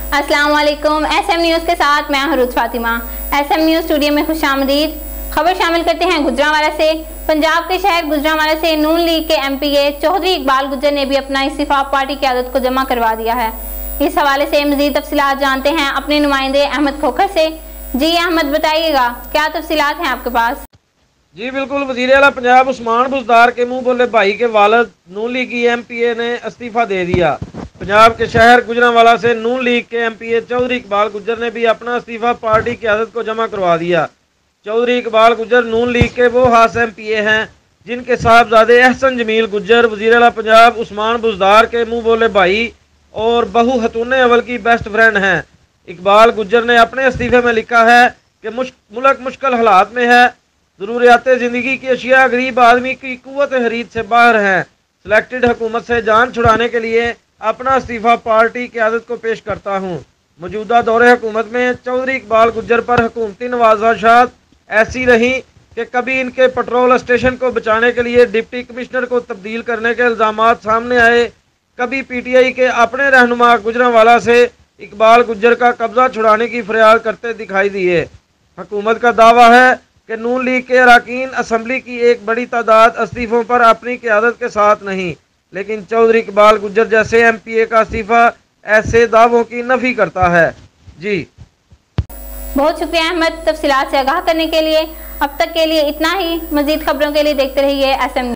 अस्सलाम वालेकुम। SM news के साथ मैं हूं रुत फातिमा। SM न्यूज़ स्टूडियो में खुशामदीद। खबर शामिल करते हैं गुजरांवाला से। पंजाब के शहर गुजरांवाला से नून लीग के MPA चौधरी इकबाल गुज्जर ने भी अपना इस्तीफा पार्टी क़यादत को जमा करवा दिया है। इस हवाले से मज़ीद तफसीलात जानते हैं अपने नुमाइंदे अहमद खोखर से। जी अहमद, बताइएगा क्या तफसीलात हैं आपके पास? जी बिल्कुल, वज़ीर आला पंजाब उस्मान बुज़दार के मुंह बोले भाई के वालिद नून लीग की MPA ने इस्तीफा दे दिया। पंजाब के शहर गुजरांवाला से नून लीग के MPA चौधरी इकबाल गुज्जर ने भी अपना इस्तीफा पार्टी क़यादत को जमा करवा दिया। चौधरी इकबाल गुज्जर नून लीग के वो खास MPA हैं जिनके साहबजादे अहसन जमील गुज्जर वज़ीर आला पंजाब उस्मान बुज़दार के मुंह बोले भाई और बहू हतून अवल की बेस्ट फ्रेंड हैं। इकबाल गुज्जर ने अपने इस्तीफे में लिखा है कि मुल्क मुश्किल हालात में है, ज़रूरियात ज़िंदगी की अशिया गरीब आदमी की कुव्वत खरीद से बाहर हैं। सिलेक्टेड हुकूमत से जान छुड़ाने के लिए अपना इस्तीफा पार्टी क़यादत को पेश करता हूँ। मौजूदा दौरे हुकूमत में चौधरी इकबाल गुज्जर पर हुकूमती नवाज़ाशात ऐसी रही कि कभी इनके पेट्रोल स्टेशन को बचाने के लिए डिप्टी कमिश्नर को तब्दील करने के इल्ज़ामात सामने आए, कभी PTI के अपने रहनुमा गुजरांवाला से इकबाल गुज्जर का कब्जा छुड़ाने की फरियाद करते दिखाई दिए। हुकूमत का दावा है कि नून लीग के अरकान असम्बली की एक बड़ी तादाद इस्तीफ़ों पर अपनी क़यादत के साथ नहीं, लेकिन चौधरी इकबाल गुज्जर जैसे MPA का इस्तीफ़ा ऐसे दावों की नफ़ी करता है। जी बहुत शुक्रिया अहमद, तफसीलात से आगाह करने के लिए। अब तक के लिए इतना ही। मज़ीद खबरों के लिए देखते रहिए SM।